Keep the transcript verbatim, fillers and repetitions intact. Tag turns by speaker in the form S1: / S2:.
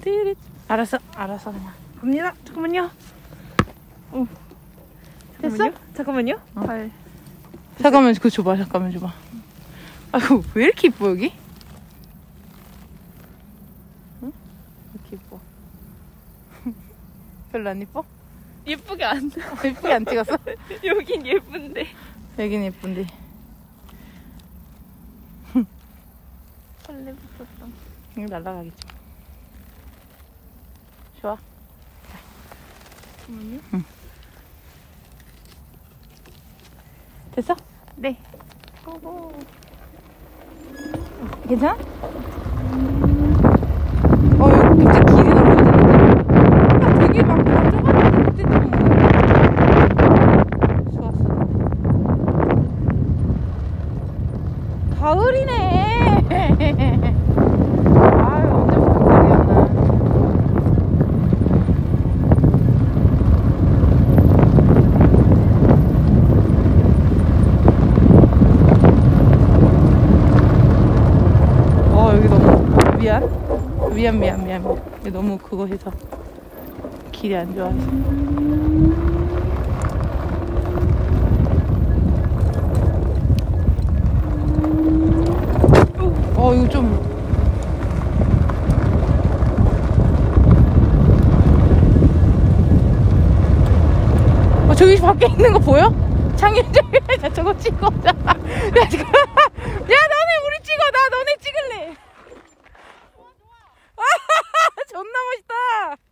S1: 띠릿. 알았어, 알았어 그냥. 갑니다. 잠깐만요. 어. 됐어? 잠깐만요. 잠깐만요.
S2: 어.
S1: 발.
S2: 잠깐만 그거 줘봐. 잠깐만 줘봐. 아이고 왜 이렇게 이뻐 여기? 응? 이렇게 이뻐. 별로 안 이뻐?
S1: 예쁘게 안 나.
S2: 예쁘게 안 찍었어?
S1: 여긴 예쁜데.
S2: 여긴 예쁜데.
S1: 벌레 붙었다.
S2: 이거 날라가겠지. 좋아.
S1: 잠깐만요.
S2: 응. 됐어?
S1: 네. 고고.
S2: 괜찮아? 어, 여기 갑자기 길이 넓어졌는데? 아, 되게 막 좁았는데 그때 좀 좋았어. 가을이네. 아유, 언제부터 가을이었나. 어, 여기 너무 미안. 미안, 미안, 미안. 여기 너무 그거 해서 길이 안 좋아서. 어, 이거 좀. 어, 저기 밖에 있는 거 보여? 창현이 저거 찍어. 야, 지금. 야, 너네 우리 찍어. 나 너네 찍을래. 존나 멋있다.